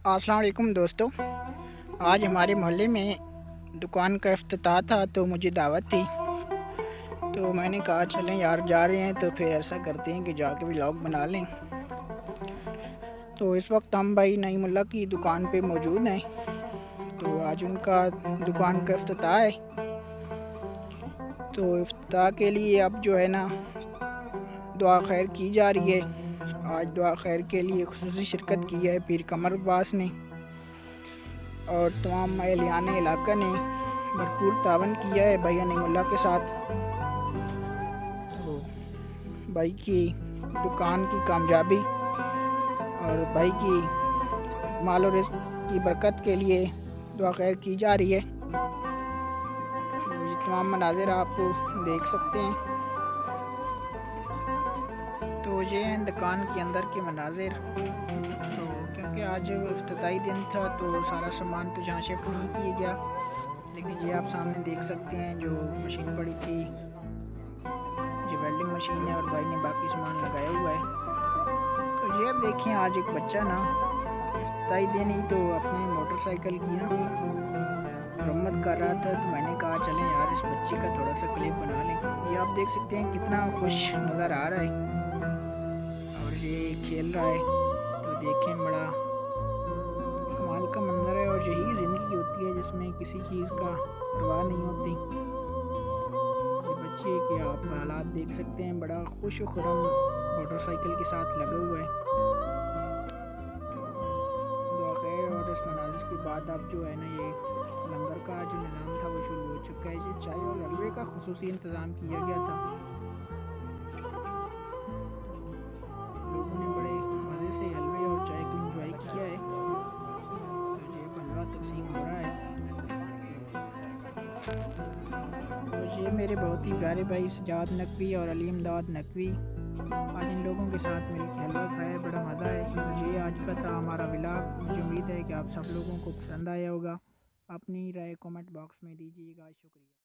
अस्सलाम वालेकुम दोस्तों। आज हमारे मोहल्ले में दुकान का इफ्तिताह था तो मुझे दावत थी, तो मैंने कहा चलें यार, जा रहे हैं तो फिर ऐसा करते हैं कि जाके व्लॉग बना लें। तो इस वक्त हम भाई नईमुल्ला की दुकान पे मौजूद हैं। तो आज उनका दुकान का इफ्तिताह है, तो इफ्तिताह के लिए अब जो है ना दुआ खैर की जा रही है। आज दुआ खैर के लिए खुसूसी शिरकत की है पीर कमर अब्बास ने और तमाम अहलियान इलाका ने भरपूर तावन किया है भाई नईमुल्ला के साथ। तो भाई की दुकान की कामयाबी और भाई की माल और रिज़्क़ की बरकत के लिए दुआ खैर की जा रही है। तो ये तमाम मनाज़िर आप देख सकते हैं। तो ये हैं दुकान के अंदर के मनाज़िर। तो क्योंकि आज इफ्तिताई दिन था तो सारा सामान तो जहाँ शिफ्ट नहीं किया गया, लेकिन ये आप सामने देख सकते हैं जो मशीन पड़ी थी, ये वेल्डिंग मशीन है और भाई ने बाकी सामान लगाया हुआ है। तो ये अब देखें, आज एक बच्चा ना इफ्तिताई दिन ही तो अपने मोटरसाइकिल की ना मरम्मत कर रहा था, तो मैंने कहा चलें यार इस बच्चे का थोड़ा सा क्लिप बना लें। ये आप देख सकते हैं कितना खुश नज़र आ रहा है और ये खेल रहा है। तो देखें, बड़ा कमाल का मंजर है और यही ज़िंदगी होती है जिसमें किसी चीज़ का परवाह नहीं होती। ये बच्चे के आप हालात देख सकते हैं, बड़ा खुश व खुर्रम मोटरसाइकिल के साथ लगा हुआ है। दुआ खैर, और इस मनाजिर के बाद अब जो है ना ये लंगर का जो निज़ाम था वो शुरू हो चुका है। ये चाय और हलवे का खुसूसी इंतज़ाम किया गया था। लोगों ने बड़े मज़े से हलवे और चाय को एंजॉय किया है। तो ये हलवा तकसीम हो रहा है। तो ये मेरे बहुत ही प्यारे भाई सजाद नकवी और अली इमदाद नकवी आज इन लोगों के साथ मिलकर हलवा खाया, बड़ा मज़ा है। तो ये आज का था हमारा व्लॉग। मुझे उम्मीद है कि आप सब लोगों को पसंद आया होगा। अपनी राय कमेंट बॉक्स में दीजिएगा। शुक्रिया।